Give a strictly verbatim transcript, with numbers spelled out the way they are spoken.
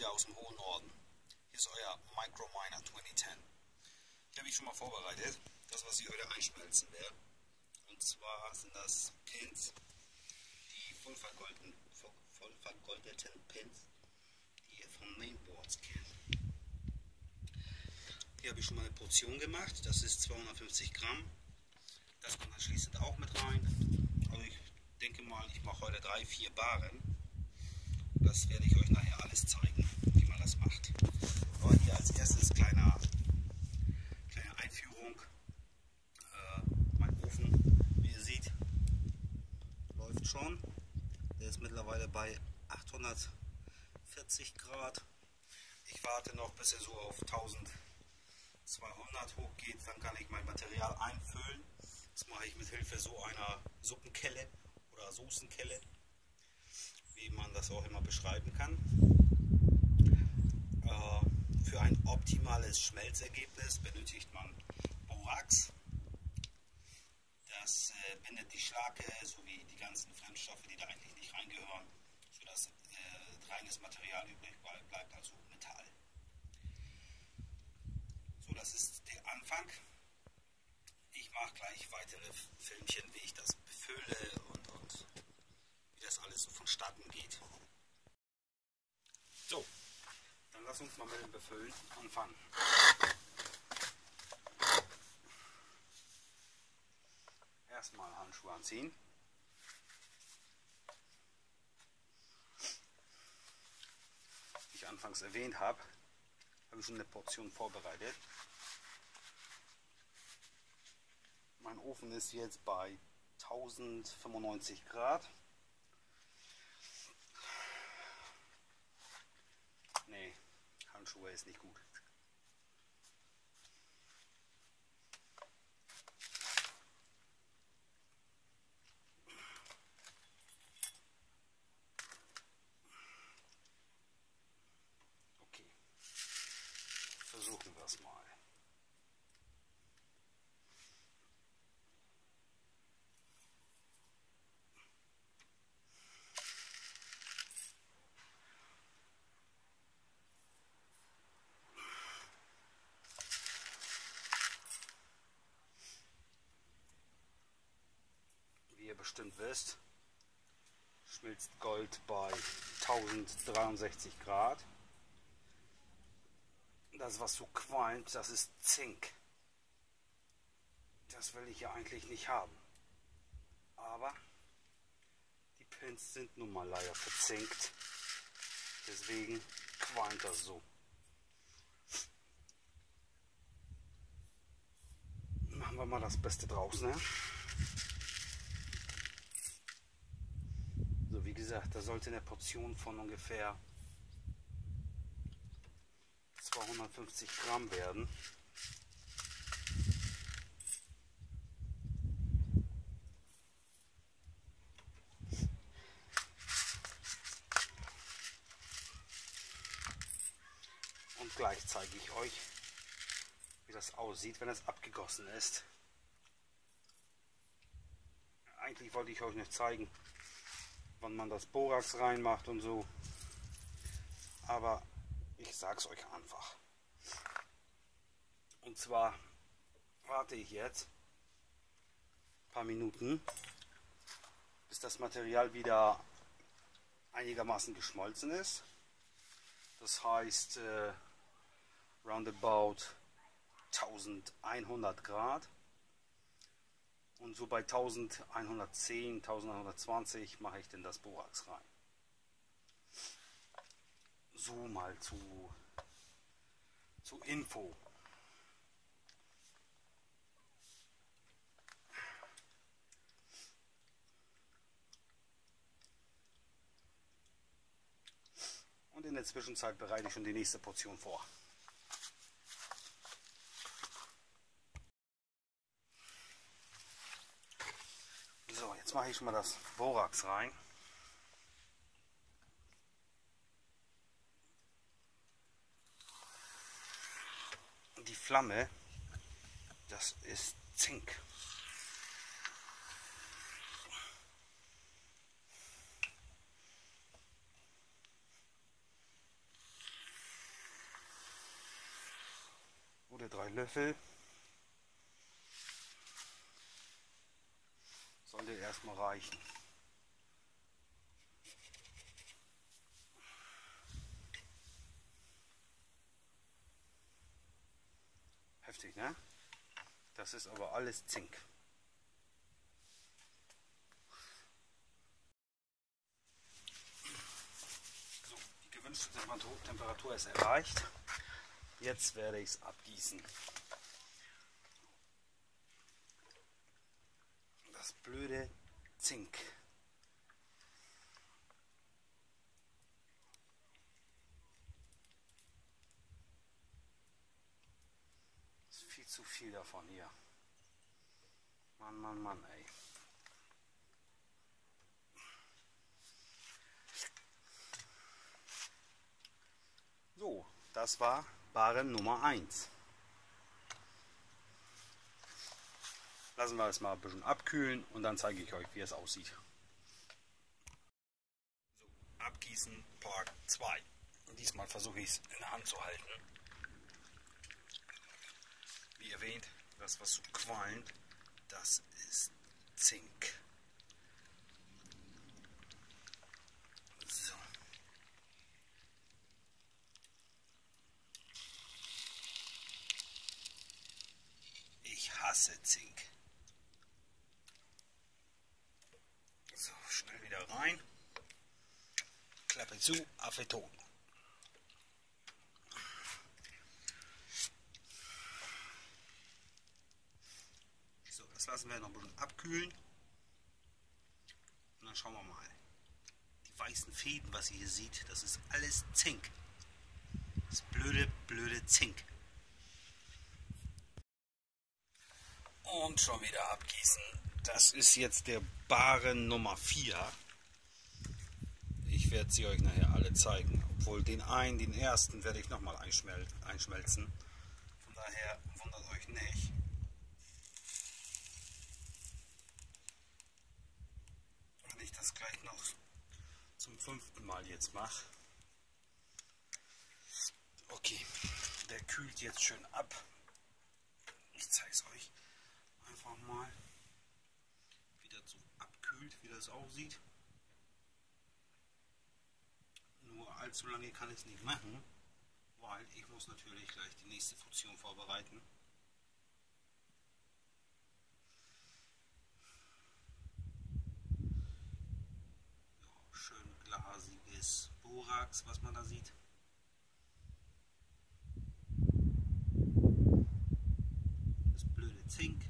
wieder aus dem hohen Norden. Hier ist euer Microminer zwanzig zehn. Hier habe ich schon mal vorbereitet, das was ich heute einschmelzen werde. Und zwar sind das Pins, die voll vergoldeten, voll vergoldeten Pins, die ihr vom Mainboards kennt. Hier habe ich schon mal eine Portion gemacht, das ist zweihundertfünfzig Gramm. Das kommt anschließend auch mit rein. Also ich denke mal, ich mache heute drei, vier Baren. Das werde ich euch nachher alles zeigen, wie man das macht. Aber hier als erstes kleiner, kleine Einführung. Äh, mein Ofen, wie ihr seht, läuft schon. Der ist mittlerweile bei achthundertvierzig Grad. Ich warte noch, bis er so auf eintausendzweihundert hochgeht. Dann kann ich mein Material einfüllen. Das mache ich mit Hilfe so einer Suppenkelle oder Soßenkelle, wie man das auch immer beschreiben kann. Äh, für ein optimales Schmelzergebnis benötigt man Borax. Das äh, bindet die Schlacke sowie die ganzen Fremdstoffe, die da eigentlich nicht reingehören, sodass äh, reines Material übrig bleibt, also Metall. So, das ist der Anfang. Ich mache gleich weitere Filmchen, wie ich das befülle und, und wie das alles so vonstatten geht. So, dann lass uns mal mit dem Befüllen anfangen. Erstmal Handschuhe anziehen. Wie ich anfangs erwähnt habe, habe ich schon eine Portion vorbereitet. Mein Ofen ist jetzt bei tausendfünfundneunzig Grad. Nee, Handschuhe ist nicht gut. Okay, versuchen wir es mal. Wie ihr bestimmt wisst, schmilzt Gold bei tausenddreiundsechzig Grad. Das, was so qualmt, das ist Zink. Das will ich ja eigentlich nicht haben. Aber die Pins sind nun mal leider verzinkt. Deswegen qualmt das so. Machen wir mal das Beste draus, ne? So, wie gesagt, da sollte eine Portion von ungefähr zweihundertfünfzig Gramm werden. Und gleich zeige ich euch, wie das aussieht, wenn es abgegossen ist. Eigentlich wollte ich euch nicht zeigen, wann man das Borax reinmacht und so, aber ich sag's euch einfach. Und zwar warte ich jetzt ein paar Minuten, bis das Material wieder einigermaßen geschmolzen ist. Das heißt äh, roundabout elfhundert Grad. Und so bei elfhundertzehn, elfhundertzwanzig mache ich denn das Borax rein. So mal zu, zu Info. Und in der Zwischenzeit bereite ich schon die nächste Portion vor. So, jetzt mache ich schon mal das Borax rein. Die Flamme, das ist Zink. Volle drei Löffel. Sollte erstmal reichen. Heftig, ne? Das ist aber alles Zink. So, die gewünschte Temperatur ist erreicht. Jetzt werde ich es abgießen. Das blöde Zink. Das ist viel zu viel davon hier. Mann, Mann, Mann, ey. So, das war Barren Nummer eins. Lassen wir es mal ein bisschen abkühlen und dann zeige ich euch, wie es aussieht. So, abgießen Part zwei. Diesmal versuche ich es in der Hand zu halten. Wie erwähnt, das was so qualmt, das ist Zink. So. Ich hasse Zink. So, schnell wieder rein. Klappe zu, Affe tot. So, das lassen wir noch ein bisschen abkühlen. Und dann schauen wir mal. Die weißen Fäden, was ihr hier seht, das ist alles Zink. Das blöde, blöde Zink. Und schon wieder abgießen. Das ist jetzt der Barren Nummer vier. Ich werde sie euch nachher alle zeigen. Obwohl den einen, den ersten, werde ich nochmal einschmel einschmelzen. Von daher wundert euch nicht. Wenn ich das gleich noch zum fünften Mal jetzt mache. Okay, der kühlt jetzt schön ab. Ich zeige es euch einfach mal, wie das so abkühlt, wie das aussieht. Nur allzu lange kann ich es nicht machen, weil ich muss natürlich gleich die nächste Portion vorbereiten. Ja, schön glasiges Borax, was man da sieht. Das blöde Zink.